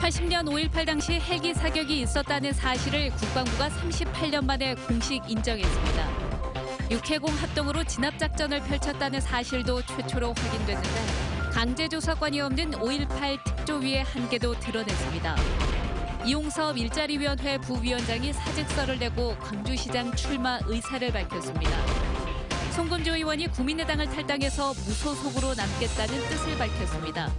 80년 5.18 당시 헬기 사격이 있었다는 사실을 국방부가 38년 만에 공식 인정했습니다. 육해공 합동으로 진압작전을 펼쳤다는 사실도 최초로 확인됐는데 강제조사권이 없는 5.18 특조위의 한계도 드러냈습니다. 이용섭 일자리위원회 부위원장이 사직서를 내고 광주시장 출마 의사를 밝혔습니다. 송금조 의원이 국민의당을 탈당해서 무소속으로 남겠다는 뜻을 밝혔습니다.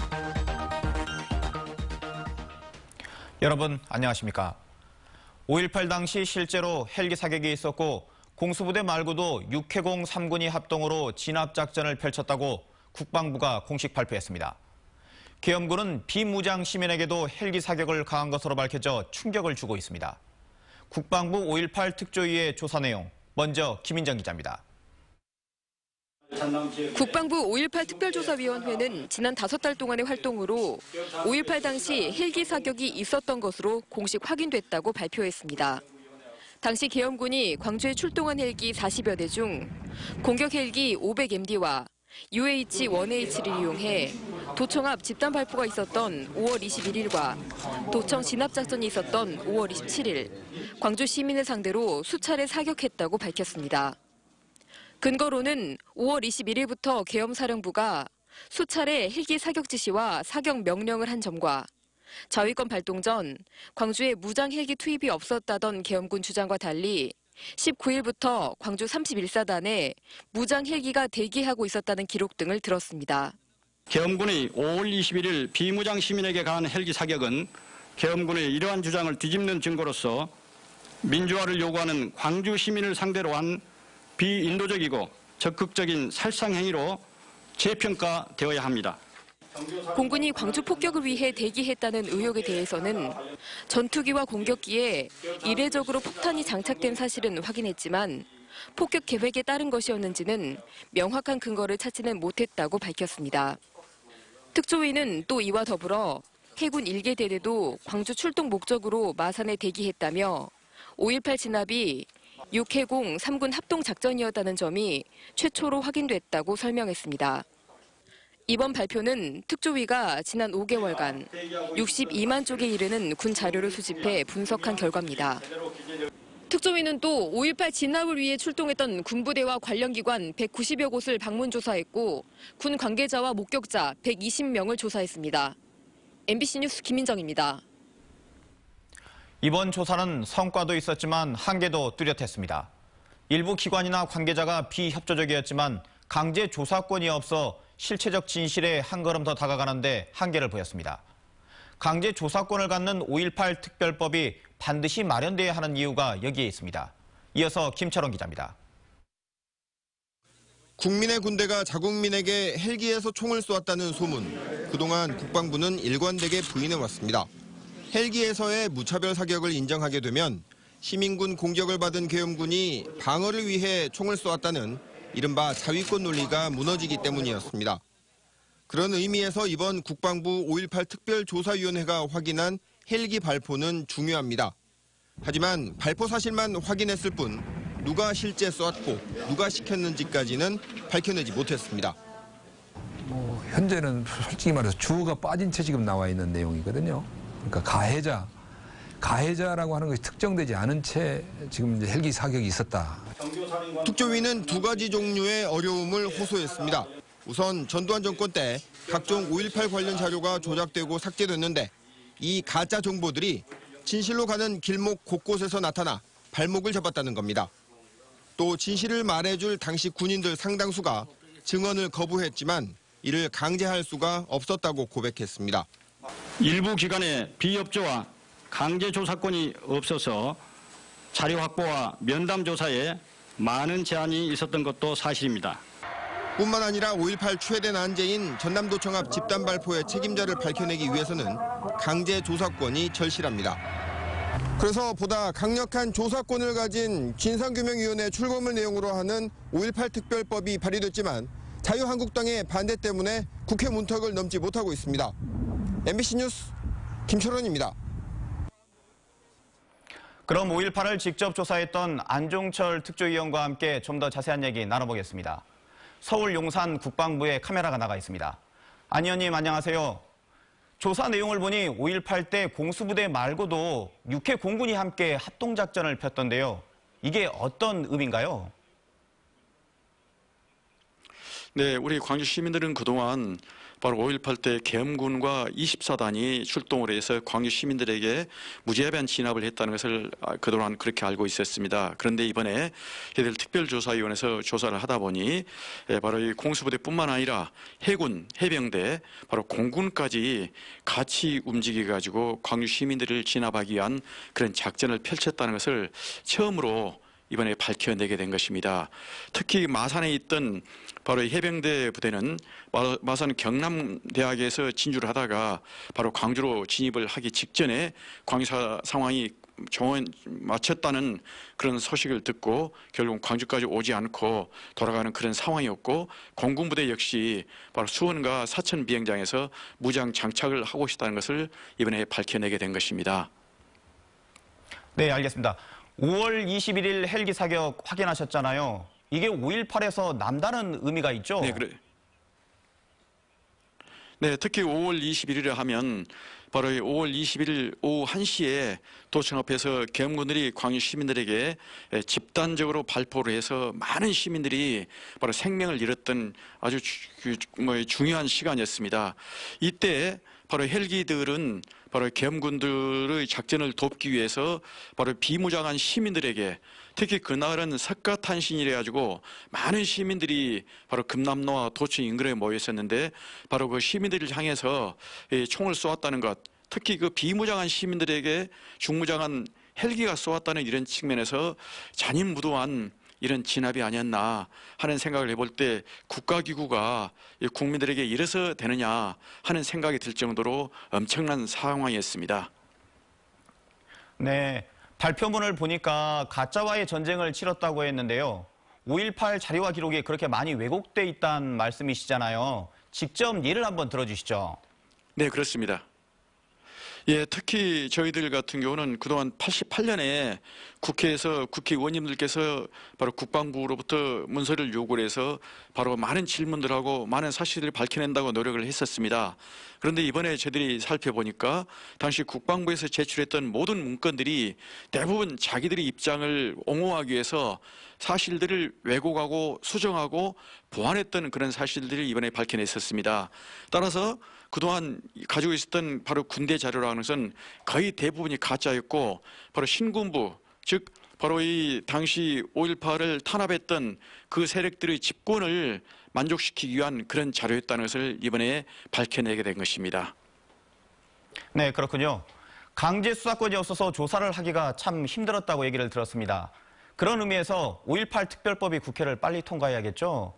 여러분 안녕하십니까? 5.18 당시 실제로 헬기 사격이 있었고 공수부대 말고도 육해공 3군이 합동으로 진압작전을 펼쳤다고 국방부가 공식 발표했습니다. 계엄군은 비무장 시민에게도 헬기 사격을 가한 것으로 밝혀져 충격을 주고 있습니다. 국방부 5.18 특조위의 조사 내용, 먼저 김인정 기자입니다. 국방부 5.18 특별조사위원회는 지난 5달 동안의 활동으로 5.18 당시 헬기 사격이 있었던 것으로 공식 확인됐다고 발표했습니다. 당시 계엄군이 광주에 출동한 헬기 40여 대 중 공격 헬기 500MD와 UH-1H를 이용해 도청 앞 집단 발포가 있었던 5월 21일과 도청 진압작전이 있었던 5월 27일, 광주 시민을 상대로 수차례 사격했다고 밝혔습니다. 근거로는 5월 21일부터 계엄사령부가 수차례 헬기 사격 지시와 사격 명령을 한 점과 자위권 발동 전 광주에 무장 헬기 투입이 없었다던 계엄군 주장과 달리 19일부터 광주 31사단에 무장 헬기가 대기하고 있었다는 기록 등을 들었습니다. 계엄군이 5월 21일 비무장 시민에게 가한 헬기 사격은 계엄군의 이러한 주장을 뒤집는 증거로서 민주화를 요구하는 광주 시민을 상대로 한 비인도적이고 적극적인 살상 행위로 재평가되어야 합니다. 공군이 광주 폭격을 위해 대기했다는 의혹에 대해서는 전투기와 공격기에 이례적으로 폭탄이 장착된 사실은 확인했지만 폭격 계획에 따른 것이었는지는 명확한 근거를 찾지는 못했다고 밝혔습니다. 특조위는 또 이와 더불어 해군 1개 대대도 광주 출동 목적으로 마산에 대기했다며 5.18 진압이 육해공 3군 합동작전이었다는 점이 최초로 확인됐다고 설명했습니다. 이번 발표는 특조위가 지난 5개월간 62만 쪽에 이르는 군 자료를 수집해 분석한 결과입니다. 특조위는 또 5.18 진압을 위해 출동했던 군부대와 관련 기관 190여 곳을 방문 조사했고 군 관계자와 목격자 120명을 조사했습니다. MBC 뉴스 김민정입니다. 이번 조사는 성과도 있었지만 한계도 뚜렷했습니다. 일부 기관이나 관계자가 비협조적이었지만 강제 조사권이 없어 실체적 진실에 한 걸음 더 다가가는데 한계를 보였습니다. 강제 조사권을 갖는 5.18 특별법이 반드시 마련돼야 하는 이유가 여기에 있습니다. 이어서 김철원 기자입니다. 국민의 군대가 자국민에게 헬기에서 총을 쏘았다는 소문. 그동안 국방부는 일관되게 부인해왔습니다. 헬기에서의 무차별 사격을 인정하게 되면 시민군 공격을 받은 계엄군이 방어를 위해 총을 쏘았다는 이른바 자위권 논리가 무너지기 때문이었습니다. 그런 의미에서 이번 국방부 5.18 특별조사위원회가 확인한 헬기 발포는 중요합니다. 하지만 발포 사실만 확인했을 뿐 누가 실제 쏘았고 누가 시켰는지까지는 밝혀내지 못했습니다. 현재는 솔직히 말해서 주어가 빠진 채 지금 나와 있는 내용이거든요. 그러니까 가해자라고 하는 것이 특정되지 않은 채 지금 이제 헬기 사격이 있었다. 특조위는 두 가지 종류의 어려움을 호소했습니다. 우선 전두환 정권 때 각종 5.18 관련 자료가 조작되고 삭제됐는데 이 가짜 정보들이 진실로 가는 길목 곳곳에서 나타나 발목을 잡았다는 겁니다. 또 진실을 말해줄 당시 군인들 상당수가 증언을 거부했지만 이를 강제할 수가 없었다고 고백했습니다. 일부 기관의 비협조와 강제 조사권이 없어서 자료 확보와 면담 조사에 많은 제한이 있었던 것도 사실입니다. 뿐만 아니라 5.18 최대 난제인 전남도청 앞 집단 발포의 책임자를 밝혀내기 위해서는 강제 조사권이 절실합니다. 그래서 보다 강력한 조사권을 가진 진상규명위원회 출범을 내용으로 하는 5.18 특별법이 발의됐지만 자유한국당의 반대 때문에 국회 문턱을 넘지 못하고 있습니다. MBC 뉴스 김철원입니다. 그럼 5.18을 직접 조사했던 안종철 특조위원과 함께 좀 더 자세한 얘기 나눠보겠습니다. 서울 용산 국방부에 카메라가 나가 있습니다. 안 의원님 안녕하세요. 조사 내용을 보니 5.18 때 공수부대 말고도 육해 공군이 함께 합동작전을 폈던데요. 이게 어떤 의미인가요? 네, 우리 광주 시민들은 그동안 바로 5.18 때 계엄군과 24단이 출동을 해서 광주 시민들에게 무제한 진압을 했다는 것을 그동안 그렇게 알고 있었습니다. 그런데 이번에 저희들 특별조사위원회에서 조사를 하다 보니 바로 이 공수부대뿐만 아니라 해군, 해병대, 바로 공군까지 같이 움직여가지고 광주 시민들을 진압하기 위한 그런 작전을 펼쳤다는 것을 처음으로 이번에 밝혀내게 된 것입니다. 특히 마산에 있던 바로 해병대 부대는 마산 경남대학에서 진주를 하다가 바로 광주로 진입을 하기 직전에 광주 상황이 마쳤다는 그런 소식을 듣고 결국 광주까지 오지 않고 돌아가는 그런 상황이었고, 공군부대 역시 바로 수원과 사천 비행장에서 무장 장착을 하고 있다는 것을 이번에 밝혀내게 된 것입니다. 네, 알겠습니다. 5월 21일 헬기 사격 확인하셨잖아요. 이게 5.18에서 남다른 의미가 있죠? 네, 그래. 네, 특히 5월 21일에 하면 바로 5월 21일 오후 1시에 도청 앞에서 계엄군들이 광주 시민들에게 집단적으로 발포를 해서 많은 시민들이 바로 생명을 잃었던 아주 중요한 시간이었습니다. 이때 바로 헬기들은 바로 계엄군들의 작전을 돕기 위해서 바로 비무장한 시민들에게, 특히 그날은 석가탄신이래 가지고 많은 시민들이 바로 금남로와 도청 인근에 모여 있었는데 바로 그 시민들을 향해서 총을 쏘았다는 것, 특히 그 비무장한 시민들에게 중무장한 헬기가 쏘았다는 이런 측면에서 잔인무도한 이런 진압이 아니었나 하는 생각을 해볼 때 국가기구가 국민들에게 이래서 되느냐 하는 생각이 들 정도로 엄청난 상황이었습니다. 네, 발표문을 보니까 가짜와의 전쟁을 치렀다고 했는데요. 5.18 자료와 기록이 그렇게 많이 왜곡돼 있다는 말씀이시잖아요. 직접 예를 한번 들어주시죠. 네, 그렇습니다. 예, 특히 저희들 같은 경우는 그동안 88년에 국회에서 국회의원님들께서 바로 국방부로부터 문서를 요구를 해서 바로 많은 질문들하고 많은 사실을 밝혀낸다고 노력을 했었습니다. 그런데 이번에 저희들이 살펴보니까 당시 국방부에서 제출했던 모든 문건들이 대부분 자기들의 입장을 옹호하기 위해서 사실들을 왜곡하고 수정하고 보완했던 그런 사실들을 이번에 밝혀냈었습니다. 따라서 그동안 가지고 있었던 바로 군대 자료라는 것은 거의 대부분이 가짜였고, 바로 신군부, 즉 바로 이 당시 5.18을 탄압했던 그 세력들의 집권을 만족시키기 위한 그런 자료였다는 것을 이번에 밝혀내게 된 것입니다. 네, 그렇군요. 강제 수사권이 없어서 조사를 하기가 참 힘들었다고 얘기를 들었습니다. 그런 의미에서 5.18 특별법이 국회를 빨리 통과해야겠죠?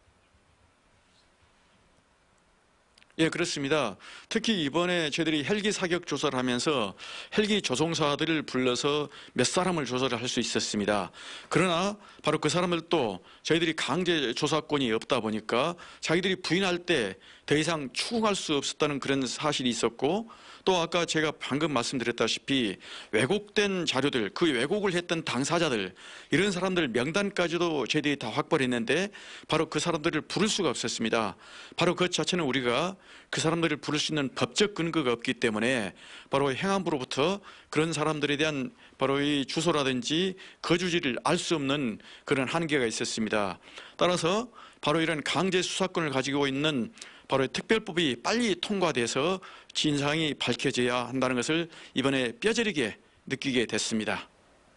예, 그렇습니다. 특히 이번에 저희들이 헬기 사격 조사를 하면서 헬기 조종사들을 불러서 몇 사람을 조사를 할 수 있었습니다. 그러나 바로 그 사람들도 저희들이 강제 조사권이 없다 보니까 자기들이 부인할 때 더 이상 추궁할 수 없었다는 그런 사실이 있었고, 또 아까 제가 방금 말씀드렸다시피 왜곡된 자료들, 그 왜곡을 했던 당사자들, 이런 사람들 명단까지도 저희들이 다 확보를 했는데 바로 그 사람들을 부를 수가 없었습니다. 바로 그 자체는 우리가 그 사람들을 부를 수 있는 법적 근거가 없기 때문에 바로 행안부로부터 그런 사람들에 대한 바로 이 주소라든지 거주지를 알 수 없는 그런 한계가 있었습니다. 따라서 바로 이런 강제 수사권을 가지고 있는 바로 특별법이 빨리 통과돼서 진상이 밝혀져야 한다는 것을 이번에 뼈저리게 느끼게 됐습니다.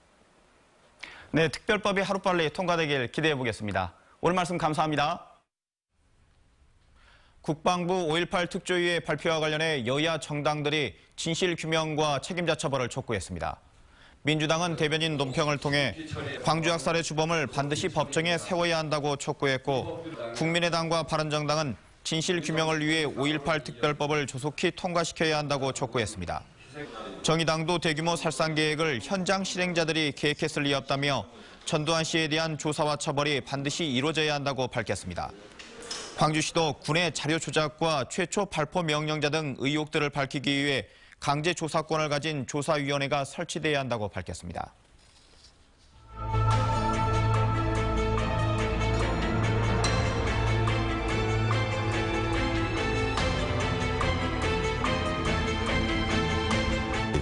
네, 특별법이 하루빨리 통과되길 기대해 보겠습니다. 오늘 말씀 감사합니다. 국방부 5.18 특조위의 발표와 관련해 여야 정당들이 진실규명과 책임자 처벌을 촉구했습니다. 민주당은 대변인 논평을 통해 광주 학살의 주범을 반드시 법정에 세워야 한다고 촉구했고, 국민의당과 바른정당은 진실규명을 위해 5.18 특별법을 조속히 통과시켜야 한다고 촉구했습니다. 정의당도 대규모 살상 계획을 현장 실행자들이 계획했을 리 없다며 전두환 씨에 대한 조사와 처벌이 반드시 이루어져야 한다고 밝혔습니다. 광주시도 군의 자료 조작과 최초 발포 명령자 등 의혹들을 밝히기 위해 강제 조사권을 가진 조사위원회가 설치돼야 한다고 밝혔습니다.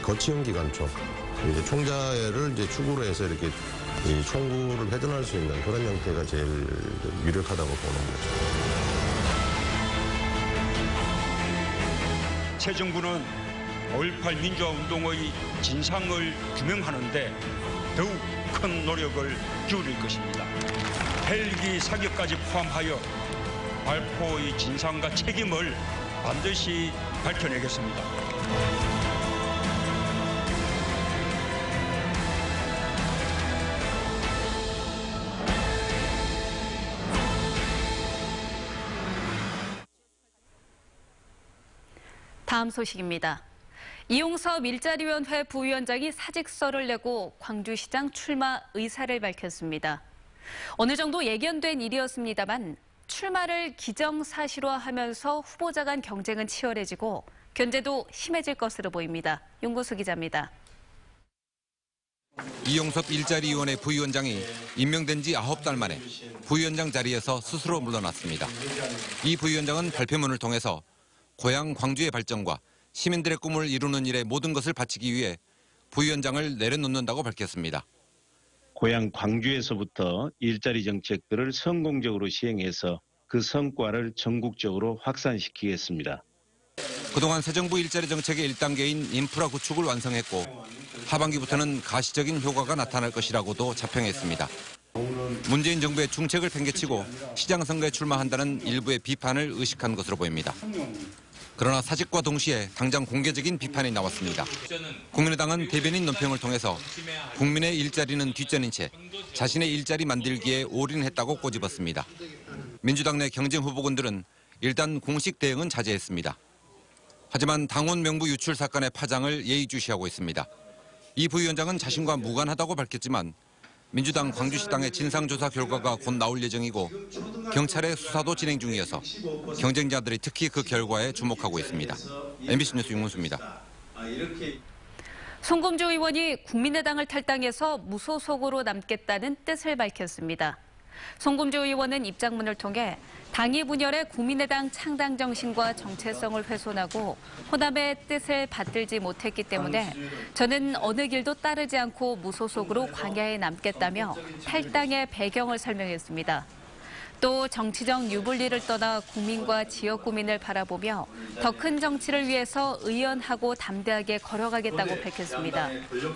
거치형 기관총, 이제 총자를 이제 축으로 해서 이렇게 이 총구를 회전할 수 있는 그런 형태가 제일 유력하다고 보는 거죠. 새 정부는 5.18 민주화 운동의 진상을 규명하는 데 더욱 큰 노력을 기울일 것입니다. 헬기 사격까지 포함하여 발포의 진상과 책임을 반드시 밝혀내겠습니다. 다음 소식입니다. 이용섭 일자리위원회 부위원장이 사직서를 내고 광주시장 출마 의사를 밝혔습니다. 어느 정도 예견된 일이었습니다만 출마를 기정사실화하면서 후보자 간 경쟁은 치열해지고 견제도 심해질 것으로 보입니다. 윤고수 기자입니다. 이용섭 일자리위원회 부위원장이 임명된 지 9달 만에 부위원장 자리에서 스스로 물러났습니다. 이 부위원장은 발표문을 통해서 고향 광주의 발전과 시민들의 꿈을 이루는 일에 모든 것을 바치기 위해 부위원장을 내려놓는다고 밝혔습니다. 고향 광주에서부터 일자리 정책들을 성공적으로 시행해서 그 성과를 전국적으로 확산시키겠습니다. 그동안 새 정부 일자리 정책의 1단계인 인프라 구축을 완성했고 하반기부터는 가시적인 효과가 나타날 것이라고도 자평했습니다. 문재인 정부의 중책을 팽개치고 시장 선거에 출마한다는 일부의 비판을 의식한 것으로 보입니다. 그러나 사직과 동시에 당장 공개적인 비판이 나왔습니다. 국민의당은 대변인 논평을 통해서 국민의 일자리는 뒷전인 채 자신의 일자리 만들기에 올인했다고 꼬집었습니다. 민주당 내 경쟁 후보군들은 일단 공식 대응은 자제했습니다. 하지만 당원 명부 유출 사건의 파장을 예의주시하고 있습니다. 이 부위원장은 자신과 무관하다고 밝혔지만 민주당 광주시당의 진상조사 결과가 곧 나올 예정이고 경찰의 수사도 진행 중이어서 경쟁자들이 특히 그 결과에 주목하고 있습니다. MBC 뉴스 윤문수입니다. 송금주 의원이 국민의당을 탈당해서 무소속으로 남겠다는 뜻을 밝혔습니다. 송금주 의원은 입장문을 통해 당이 분열해 국민의당 창당 정신과 정체성을 훼손하고 호남의 뜻을 받들지 못했기 때문에 저는 어느 길도 따르지 않고 무소속으로 광야에 남겠다며 탈당의 배경을 설명했습니다. 또 정치적 유불리를 떠나 국민과 지역 구민을 바라보며 더 큰 정치를 위해서 의연하고 담대하게 걸어가겠다고 밝혔습니다.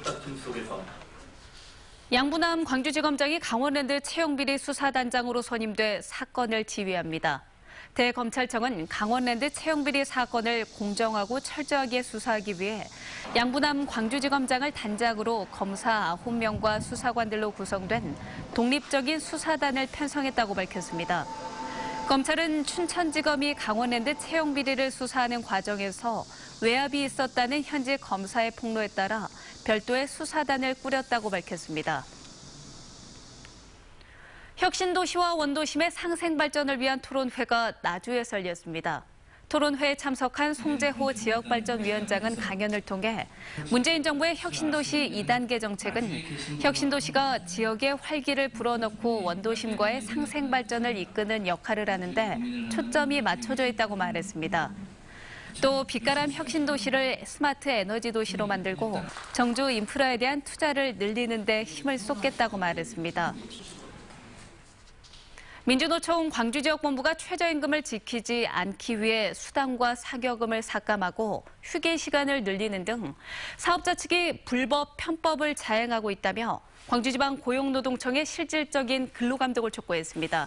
양부남 광주지검장이 강원랜드 채용비리 수사단장으로 선임돼 사건을 지휘합니다. 대검찰청은 강원랜드 채용비리 사건을 공정하고 철저하게 수사하기 위해 양부남 광주지검장을 단장으로 검사 9명과 수사관들로 구성된 독립적인 수사단을 편성했다고 밝혔습니다. 검찰은 춘천지검이 강원랜드 채용비리를 수사하는 과정에서 외압이 있었다는 현지 검사의 폭로에 따라 별도의 수사단을 꾸렸다고 밝혔습니다. 혁신도시와 원도심의 상생발전을 위한 토론회가 나주에서 열렸습니다. 토론회에 참석한 송재호 지역발전위원장은 강연을 통해 문재인 정부의 혁신도시 2단계 정책은 혁신도시가 지역의 활기를 불어넣고 원도심과의 상생발전을 이끄는 역할을 하는데 초점이 맞춰져 있다고 말했습니다. 또 빛가람 혁신도시를 스마트 에너지 도시로 만들고 정주 인프라에 대한 투자를 늘리는 데 힘을 쏟겠다고 말했습니다. 민주노총 광주지역본부가 최저임금을 지키지 않기 위해 수당과 사교금을 삭감하고 휴게 시간을 늘리는 등 사업자 측이 불법 편법을 자행하고 있다며 광주지방고용노동청의 실질적인 근로감독을 촉구했습니다.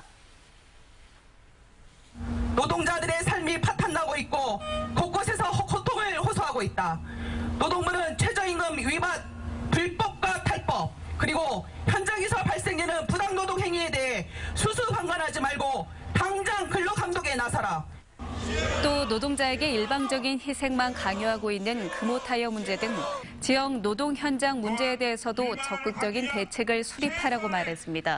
노동자들의 삶이 파탄나고 있고 곳곳에서 고통을 호소하고 있다. 노동부는 최저임금 위반, 불법과 탈법, 그리고 현장에서 발생되는 부당노동 행위에 대해 수수방관하지 말고 당장 근로감독에 나서라. 또 노동자에게 일방적인 희생만 강요하고 있는 금호타이어 문제 등 지역 노동 현장 문제에 대해서도 적극적인 대책을 수립하라고 말했습니다.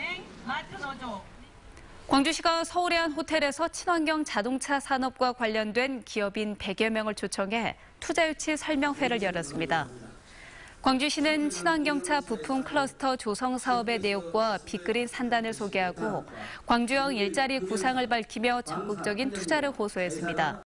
광주시가 서울의 한 호텔에서 친환경 자동차 산업과 관련된 기업인 100여 명을 초청해 투자유치 설명회를 열었습니다. 광주시는 친환경차 부품 클러스터 조성 사업의 내용과 빅그린 산단을 소개하고 광주형 일자리 구상을 밝히며 적극적인 투자를 호소했습니다.